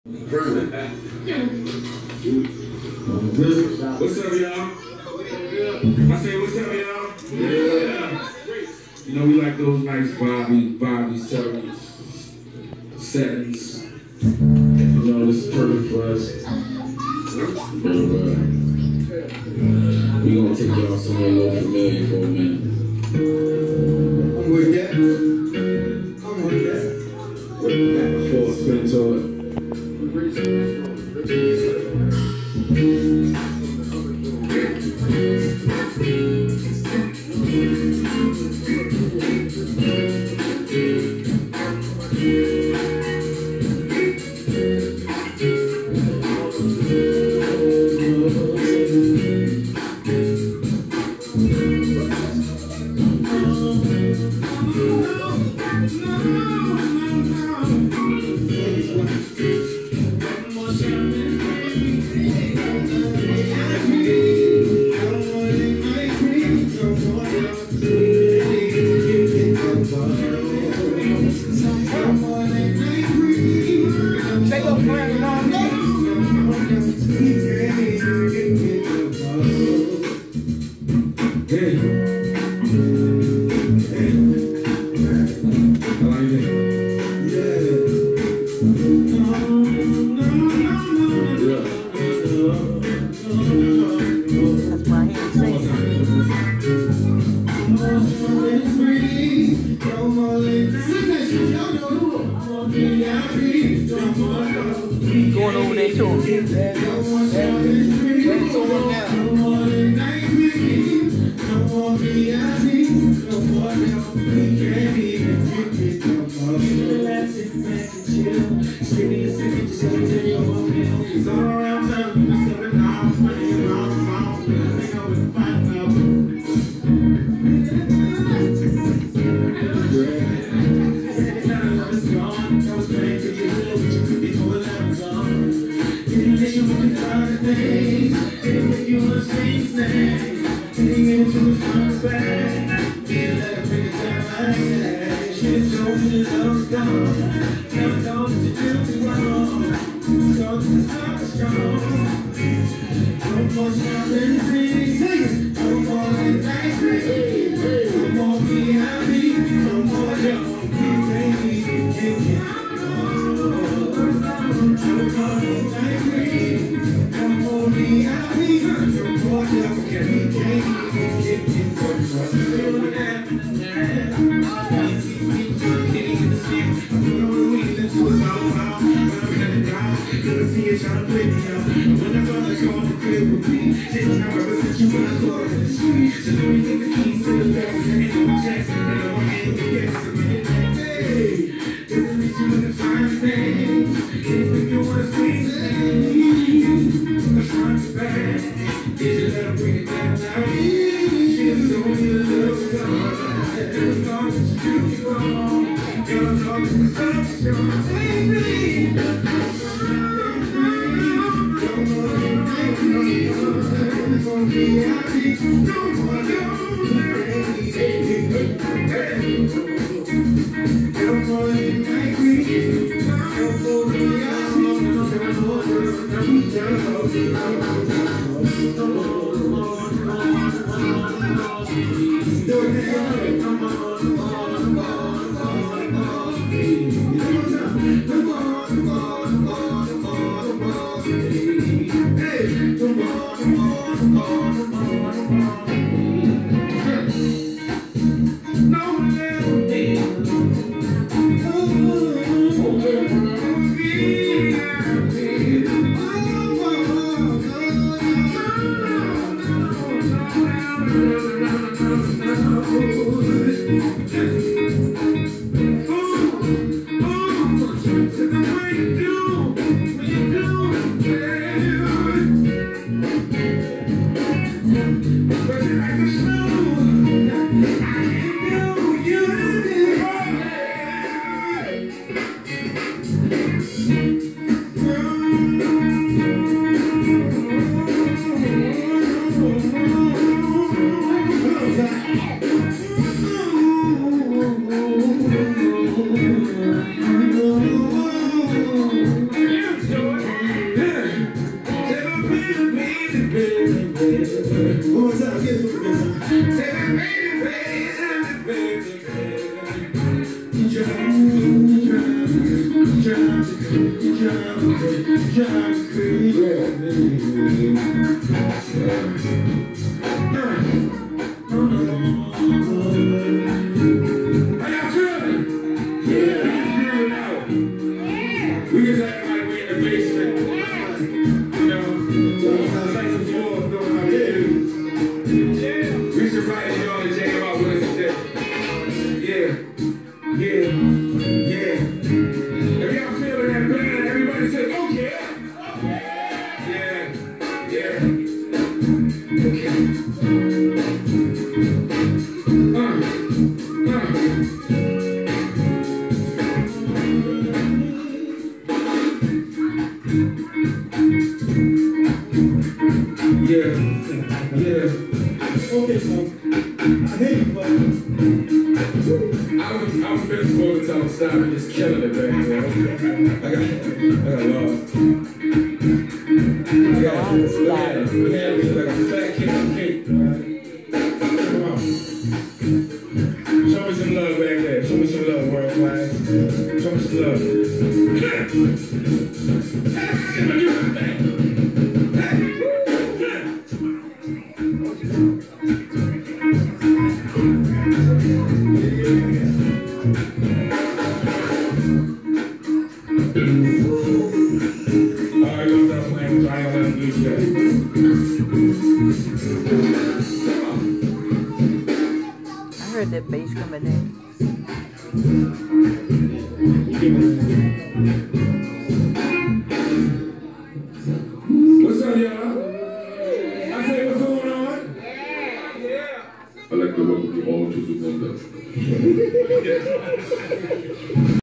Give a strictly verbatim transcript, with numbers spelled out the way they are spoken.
What's up, y'all? I say, what's up, y'all? Yeah. You know, we like those nice vibey, vibey settings. settings. You know, this is perfect for us. But, uh, we gonna take y'all somewhere a little familiar for a minute. I'm with that. I'm with that. Before I spin to it. Going over there too. Oh, We just act like we in the basement, you know, second floor doing our thing. We should write it on and check them out with us today. Yeah, yeah, yeah. If y'all feeling that band, everybody say, oh yeah. Yeah, yeah. Okay. Uh, uh. Yeah, yeah. Okay, so I hear you, but I was, I was miserable until I started just killing it back there. I got, I got lost. Yeah, yeah, we had me like a fat kid on cake. Come on. Show me some love back there. Show me some love, world class. Show me some love. Hey, let me do that thing. Alright, what's up, man? I ain't gonna let him do shit. I heard that bass coming in. What's up, y'all? I say, what's going on? Yeah. I'd like to welcome you all to the window.